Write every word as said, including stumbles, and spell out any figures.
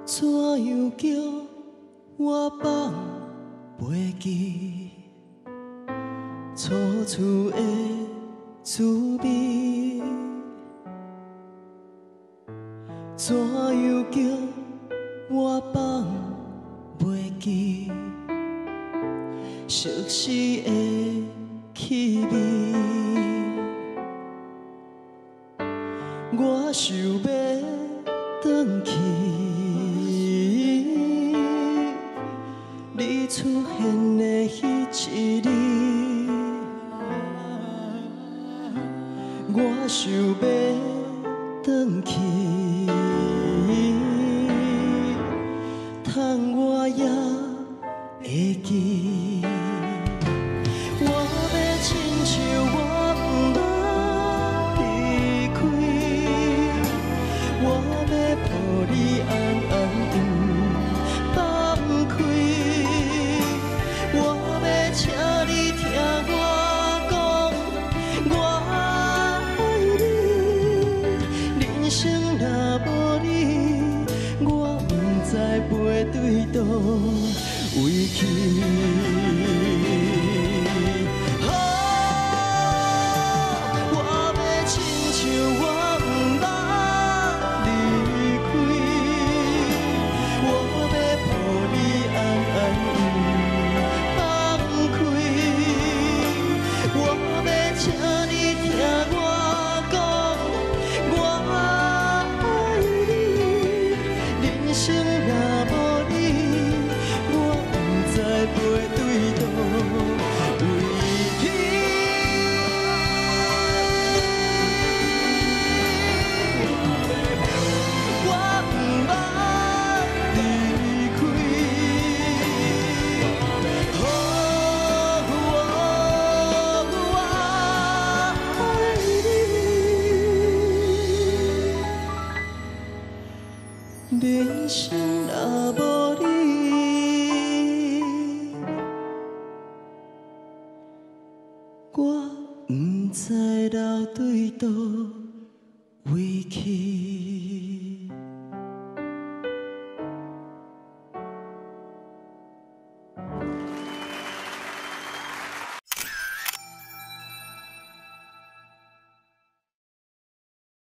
怎样叫我放袂记？初次的滋味，怎样叫我放袂记？熟悉的气味，我想要转去。 你出现的迄一日，我想要转去，窗我也会记。我要亲像我不捌离开，我要抱你安安不放开。 请你听我讲，我爱你。人生若无你，我不知飞对倒位去。哦，我要亲像我不捌离开，我要抱你安安。 请你听我讲，我爱你。人生若无你，我不知飞对倒位去。我不捌离开。人生若无你，我不知流对倒。